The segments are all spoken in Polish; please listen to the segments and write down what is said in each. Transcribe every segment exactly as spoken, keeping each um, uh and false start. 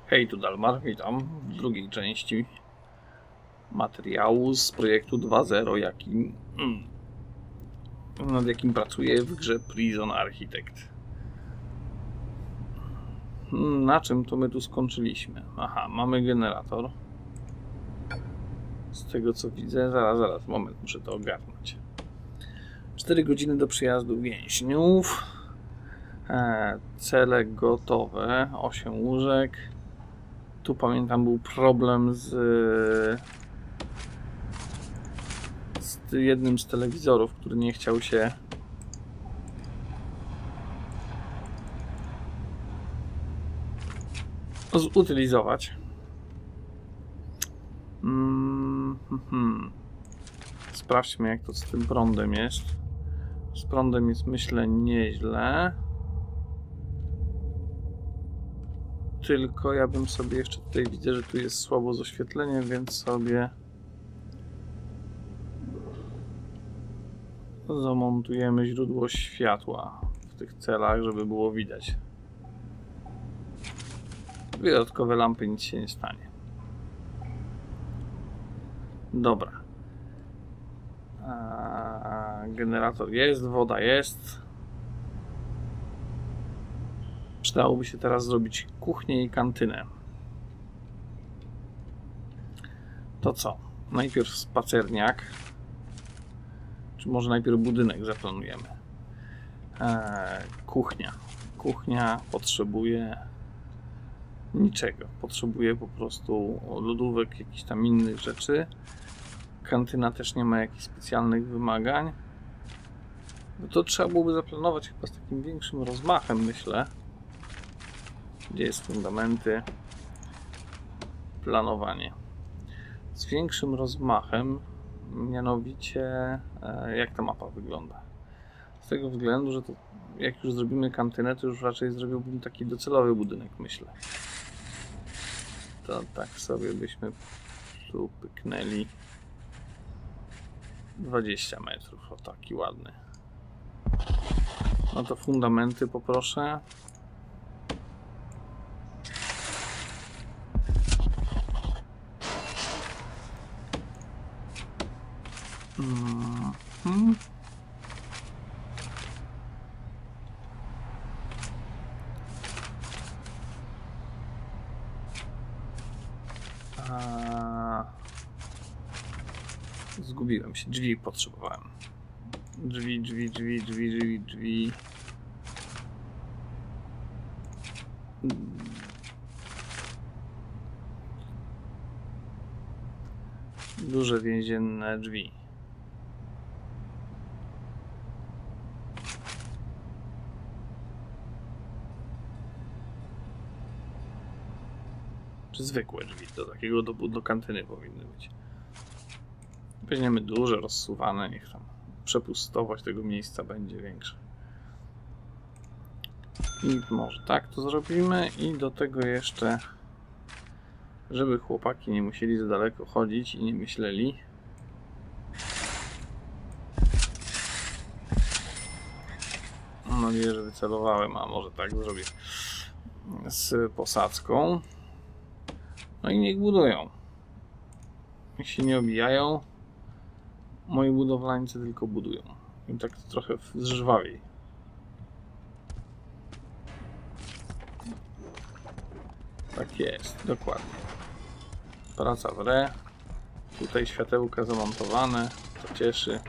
Hej, tu Dalmar, witam w drugiej części materiału z projektu dwa zero, jakim, nad jakim pracuję w grze Prison Architect. Na czym to my tu skończyliśmy? Aha, mamy generator. Z tego co widzę, zaraz, zaraz, moment, muszę to ogarnąć. cztery godziny do przyjazdu więźniów. E, cele gotowe, osiem łóżek. Tu pamiętam był problem z, z jednym z telewizorów, który nie chciał się zutylizować. Hmm, hmm. Sprawdźmy, jak to z tym prądem jest. Z prądem jest, myślę, nieźle. Tylko ja bym sobie jeszcze tutaj, widzę, że tu jest słabo z oświetleniem, więc sobie zamontujemy źródło światła w tych celach, żeby było widać. Dodatkowe lampy, nic się nie stanie. Dobra. Eee, generator jest, woda jest. Przydałoby się teraz zrobić kuchnię i kantynę. To co? Najpierw spacerniak. Czy może najpierw budynek zaplanujemy? Eee, kuchnia. Kuchnia potrzebuje niczego. Potrzebuje po prostu lodówek, jakichś tam innych rzeczy. Kantyna też nie ma jakichś specjalnych wymagań. No to trzeba byłoby zaplanować chyba z takim większym rozmachem, myślę. Gdzie jest fundamenty? Planowanie. Z większym rozmachem, mianowicie e, jak ta mapa wygląda. Z tego względu, że to, jak już zrobimy kantynę, to już raczej zrobiłbym taki docelowy budynek, myślę. To tak sobie byśmy tu pyknęli dwadzieścia metrów. O, taki ładny. No to fundamenty poproszę. Hmm. A... Zgubiłem się. Drzwi potrzebowałem. Drzwi, drzwi, drzwi, drzwi, drzwi, drzwi. Duże więzienne drzwi. Czy zwykłe drzwi? Do takiego do, do kantyny powinny być. Weźmiemy duże, rozsuwane, niech tam przepustowość tego miejsca będzie większa. I może tak to zrobimy i do tego jeszcze, żeby chłopaki nie musieli za daleko chodzić i nie myśleli. Mam nadzieję, że wycelowałem, a może tak zrobię z posadzką. No i niech budują. Niech się nie obijają. Moi budowlańcy tylko budują. I tak trochę żwawiej. Tak jest, dokładnie. Praca w re. Tutaj światełka zamontowane. To cieszy.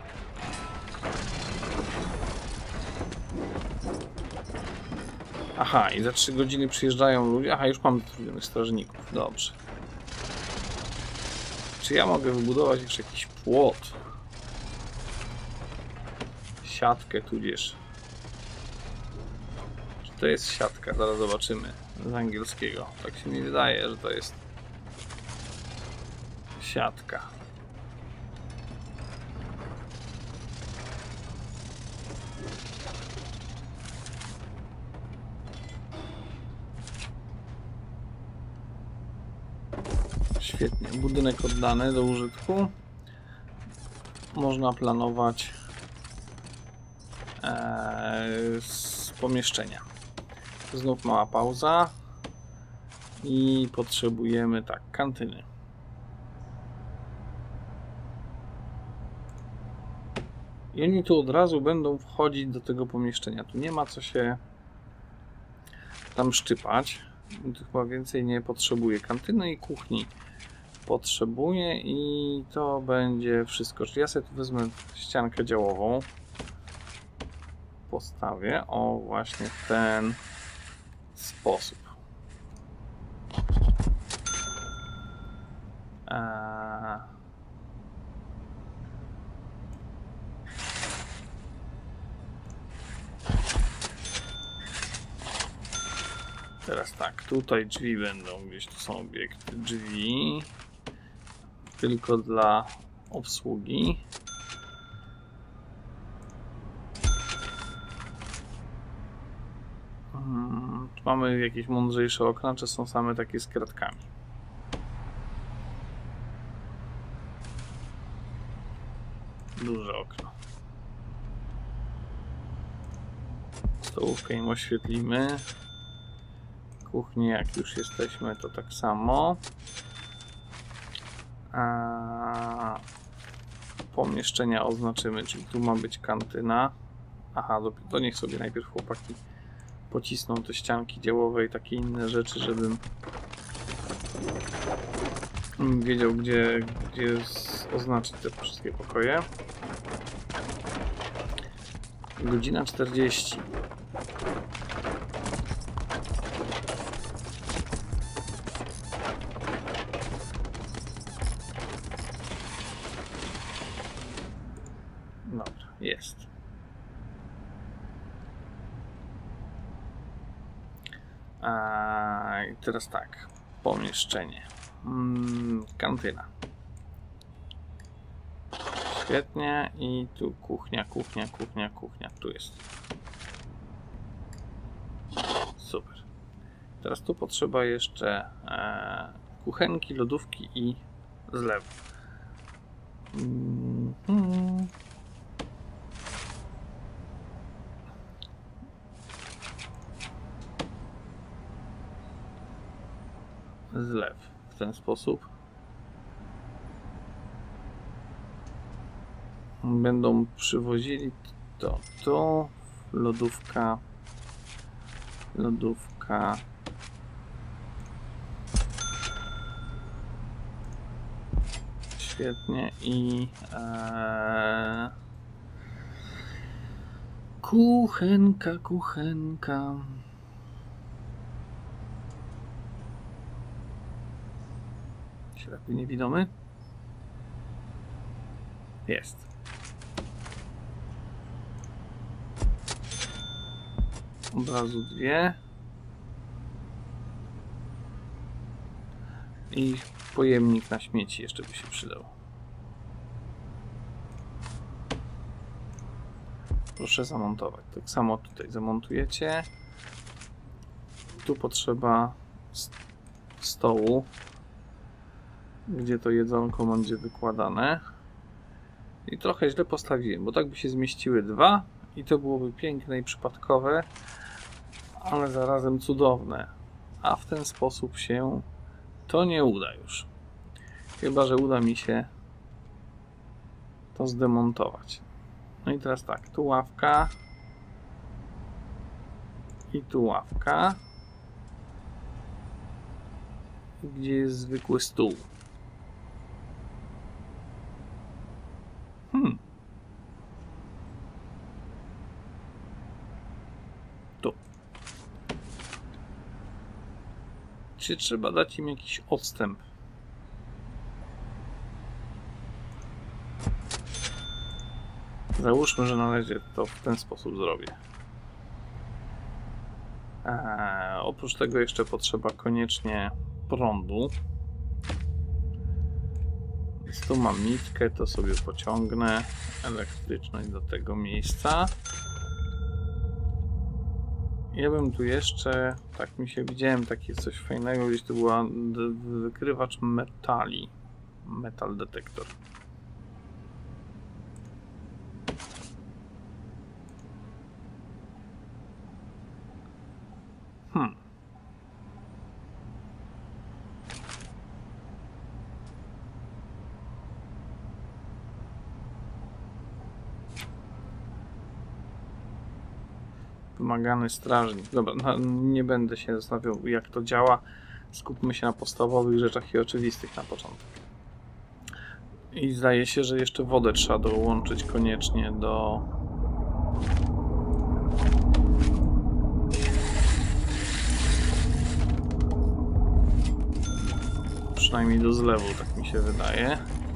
Aha, i za trzy godziny przyjeżdżają ludzie. Aha, już mamy zatrudnionych strażników. Dobrze. Czy ja mogę wybudować jeszcze jakiś płot? Siatkę tudzież. Czy to jest siatka? Zaraz zobaczymy. Z angielskiego. Tak się mi wydaje, że to jest siatka. Świetnie. Budynek oddany do użytku. Można planować e, z pomieszczenia. Znów mała pauza. I potrzebujemy tak, kantyny. I oni tu od razu będą wchodzić do tego pomieszczenia. Tu nie ma co się tam szczypać. Tu chyba więcej nie potrzebuję. Kantyny i kuchni potrzebuję i to będzie wszystko. Czyli ja sobie tu wezmę ściankę działową. Postawię o właśnie w ten sposób. Eee... Teraz tak, tutaj drzwi będą, gdzieś tu są obiekty drzwi, tylko dla obsługi. Hmm, czy mamy jakieś mądrzejsze okna, czy są same takie z kratkami? Duże okno. Stołówkę im oświetlimy. Kuchnię, jak już jesteśmy, to tak samo. A pomieszczenia oznaczymy, czyli tu ma być kantyna. Aha, to niech sobie najpierw chłopaki pocisną te ścianki działowe i takie inne rzeczy, żebym wiedział, gdzie, gdzie oznaczyć te wszystkie pokoje. Godzina czterdzieści. Dobra, jest. A, i teraz tak, pomieszczenie. Hmm, kantyna. Świetnie. I tu kuchnia, kuchnia, kuchnia, kuchnia. Tu jest. Super. Teraz tu potrzeba jeszcze e, kuchenki, lodówki i zlew. Mm -hmm. Zlew w ten sposób. Będą przywozili to, to, lodówka, lodówka. Świetnie i e, kuchenka, kuchenka. Ślepy niewidomy? Jest. Od razu dwie. I pojemnik na śmieci jeszcze by się przydał. Proszę zamontować. Tak samo tutaj zamontujecie. Tu potrzeba stołu, gdzie to jedzonko będzie wykładane. I trochę źle postawiłem, bo tak by się zmieściły dwa i to byłoby piękne i przypadkowe, ale zarazem cudowne. A w ten sposób się to nie uda już. Chyba że uda mi się to zdemontować. No i teraz tak, tu ławka i tu ławka. Gdzie jest zwykły stół? Hmm. Tu. Czy trzeba dać im jakiś odstęp? Załóżmy, że na razie to w ten sposób zrobię. Eee, oprócz tego jeszcze potrzeba koniecznie prądu. Więc tu mam nitkę, to sobie pociągnę elektryczność do tego miejsca. Ja bym tu jeszcze, tak mi się widziałem takie coś fajnego, gdzieś to była wykrywacz metali. Metal detektor. Hmm. Wymagany strażnik. Dobra, no, nie będę się zastanawiał, jak to działa. Skupmy się na podstawowych rzeczach i oczywistych na początek. I zdaje się, że jeszcze wodę trzeba dołączyć koniecznie do... Przynajmniej do zlewu, tak mi się wydaje.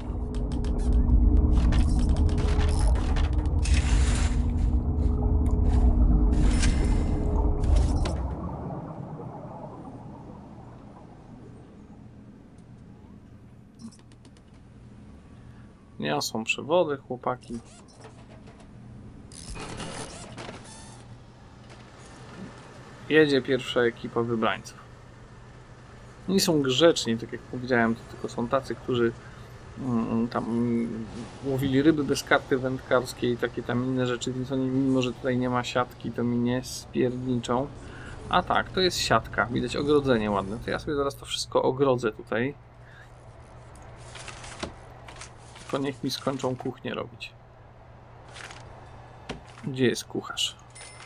Niosą przewody, chłopaki. Jedzie pierwsza ekipa wybrańców. Nie są grzeczni, tak jak powiedziałem, to tylko są tacy, którzy mm, tam mm, łowili ryby bez karty wędkarskiej i takie tam inne rzeczy, więc oni, mimo że tutaj nie ma siatki, to mi nie spierniczą. A tak, to jest siatka, widać ogrodzenie ładne. To ja sobie zaraz to wszystko ogrodzę tutaj. Tylko niech mi skończą kuchnię robić. Gdzie jest kucharz?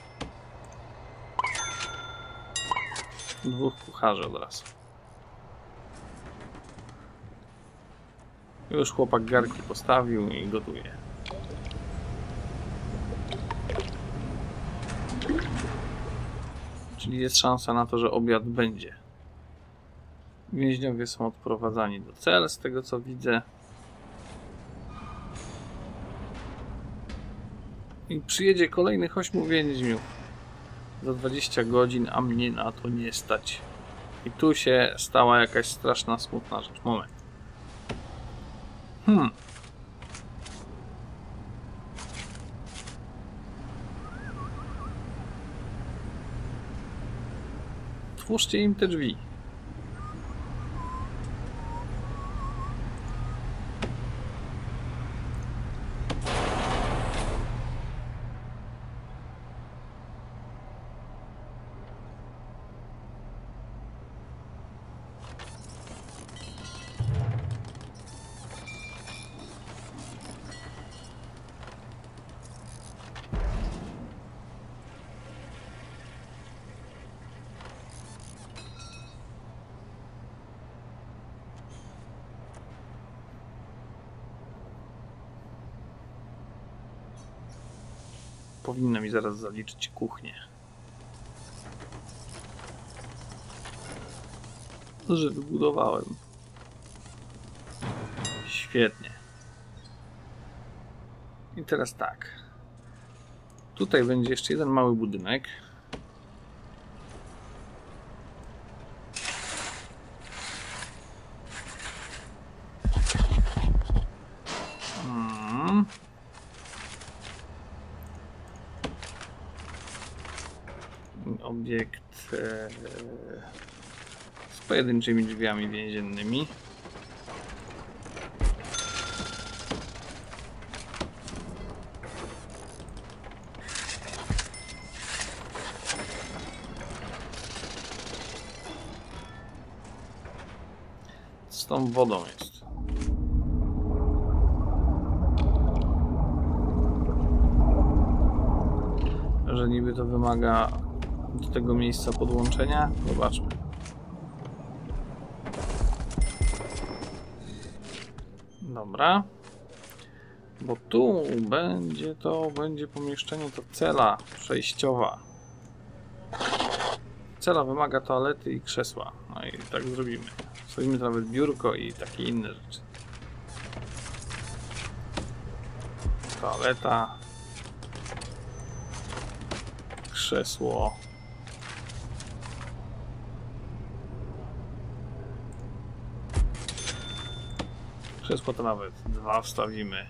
Dwóch kucharzy od razu. Już chłopak garki postawił i gotuje. Czyli jest szansa na to, że obiad będzie. Więźniowie są odprowadzani do cel, z tego co widzę. I przyjedzie kolejnych ośmiu więźniów za dwadzieścia godzin, a mnie na to nie stać. I tu się stała jakaś straszna, smutna rzecz. Moment. Hmm. Otwórzcie im te drzwi. Powinno mi zaraz zaliczyć kuchnię. Że wybudowałem. Świetnie. I teraz tak. Tutaj będzie jeszcze jeden mały budynek. Hmm. Obiekt e, z pojedynczymi drzwiami więziennymi. Z tą wodą jest. Że niby to wymaga do tego miejsca podłączenia. Zobaczmy. Dobra. Bo tu będzie to, będzie pomieszczenie, to cela przejściowa. Cela wymaga toalety i krzesła. No i tak zrobimy. Zrobimy nawet biurko i takie inne rzeczy. Toaleta. Krzesło. Krzesło to nawet dwa wstawimy.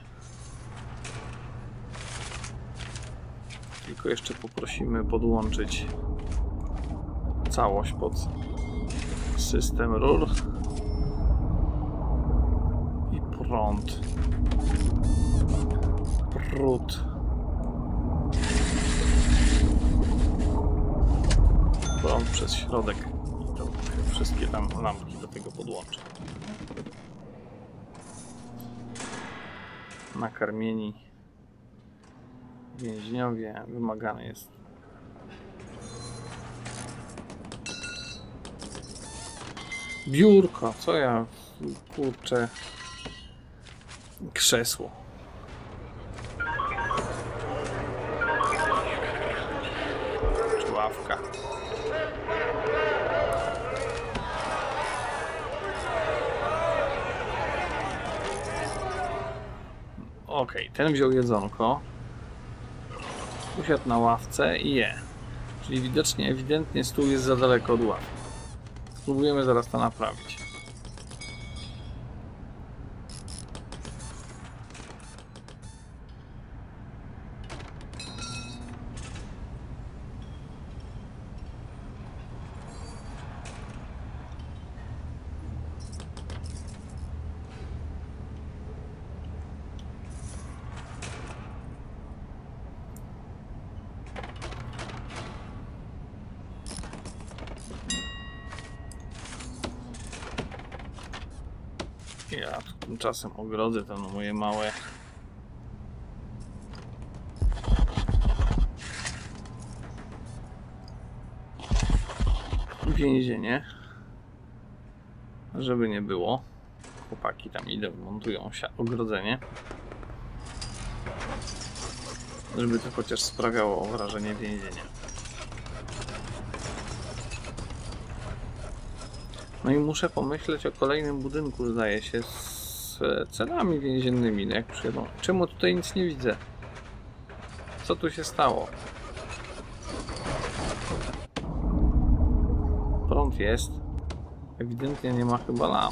Tylko jeszcze poprosimy podłączyć całość pod system rur i prąd. Prąd. Prąd przez środek i to wszystkie tam lampki do tego podłączę. Nakarmieni więźniowie, wymagany jest Biurko, co ja, kurczę, krzesło. Czy ławka. Okej, okay, ten wziął jedzonko. Usiadł na ławce i je. Czyli widocznie, ewidentnie stół jest za daleko od ławki. Spróbujemy zaraz to naprawić. Ja tu tymczasem ogrodzę to no moje małe więzienie, żeby nie było. Chłopaki tam idą, montują się ogrodzenie, żeby to chociaż sprawiało wrażenie więzienia. No i muszę pomyśleć o kolejnym budynku, zdaje się, z celami więziennymi, no jak przyjedą. Czemu tutaj nic nie widzę? Co tu się stało? Prąd jest. Ewidentnie nie ma chyba lamp.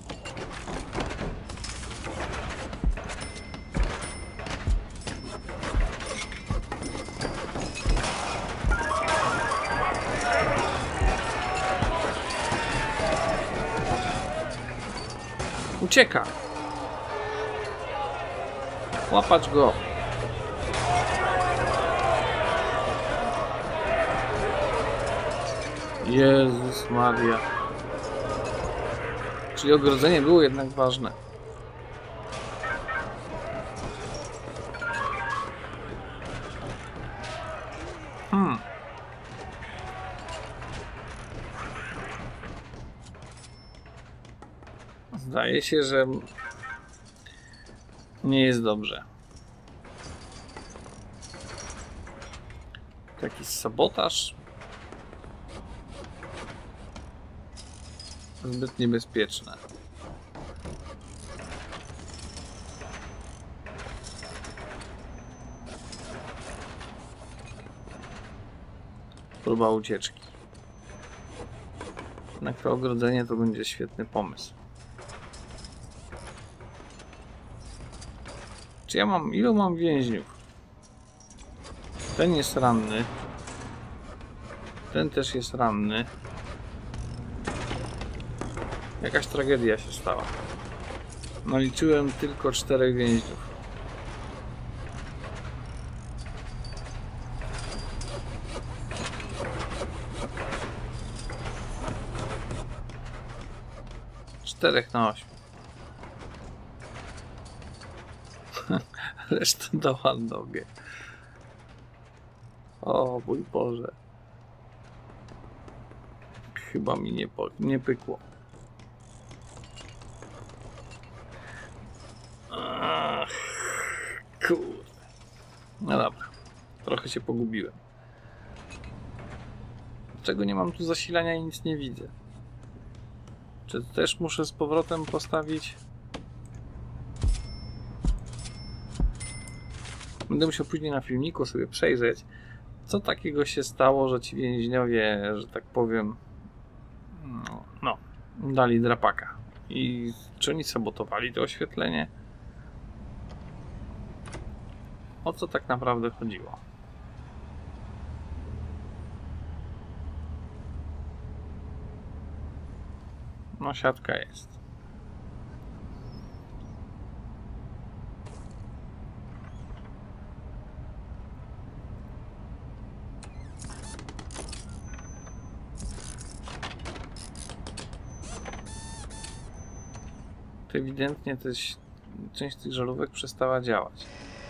Ucieka! Łapać go! Jezus Maria! Czyli ogrodzenie było jednak ważne. Hmm. Zdaje się, że nie jest dobrze. Taki sabotaż zbyt niebezpieczne. Próba ucieczki. Jednak to ogrodzenie to będzie świetny pomysł. Czy ja mam... Ilu mam więźniów? Ten jest ranny. Ten też jest ranny. Jakaś tragedia się stała. Naliczyłem tylko czterech więźniów. Czterech na ośmiu. Reszta dała nogę. O mój Boże. Chyba mi nie, po, nie pykło. Ach, kurde. No dobra. Trochę się pogubiłem. Dlaczego nie mam tu zasilania i nic nie widzę? Czy też muszę z powrotem postawić? Będę musiał później na filmiku sobie przejrzeć, co takiego się stało, że ci więźniowie, że tak powiem, no, no dali drapaka. I czy oni sabotowali to oświetlenie? O co tak naprawdę chodziło? No, siatka jest. To ewidentnie też część tych żarówek przestała działać.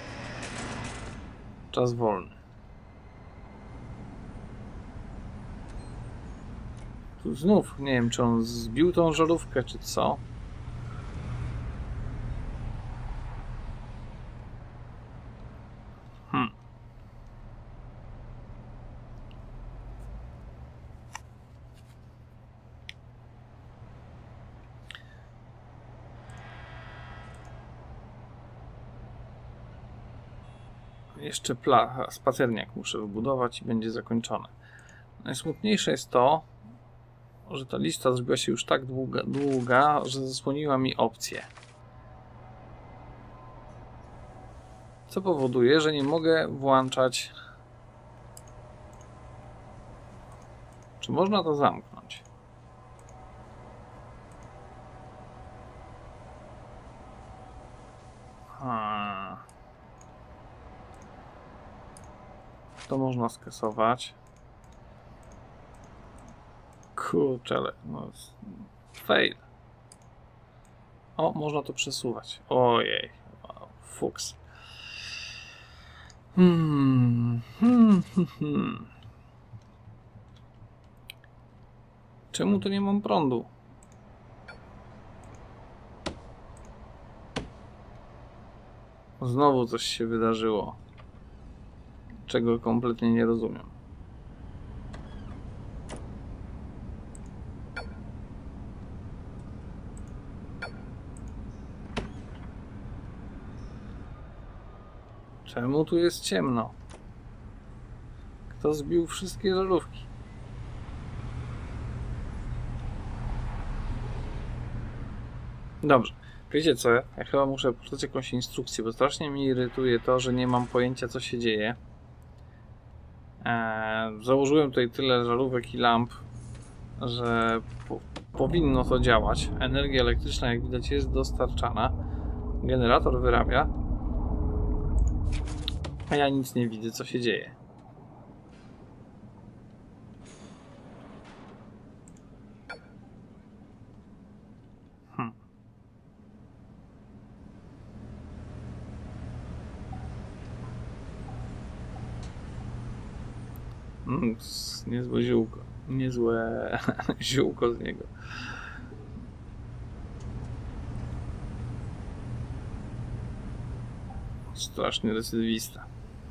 Czas wolny. znów nie wiem, czy on zbił tą żarówkę, czy co. Hmm. Jeszcze pla spacerniak muszę wybudować i będzie zakończone. Najsmutniejsze jest to, że ta lista zrobiła się już tak długa, długa, że zasłoniła mi opcje. Co powoduje, że nie mogę włączać. Czy można to zamknąć? Hmm. To można skasować. Kurczę, ale no, fail. O, można to przesuwać. Ojej, wow, fuks. Hmm. Hmm, hmm, hmm. Czemu tu nie mam prądu? Znowu coś się wydarzyło, czego kompletnie nie rozumiem. Czemu tu jest ciemno? Kto zbił wszystkie żarówki? Dobrze. Wiecie co? Ja chyba muszę poczytać jakąś instrukcję, bo strasznie mnie irytuje to, że nie mam pojęcia, co się dzieje. Eee, założyłem tutaj tyle żarówek i lamp, że po, powinno to działać. Energia elektryczna, jak widać, jest dostarczana. Generator wyrabia. A ja nic nie widzę, co się dzieje. Hmm. Mm, niezłe ziółko. Niezłe ziółko z niego. Straszny recydywista.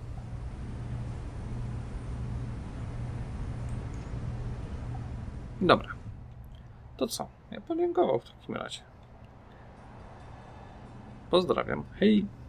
Dobra. To co? Ja podziękował w takim razie. Pozdrawiam. Hej!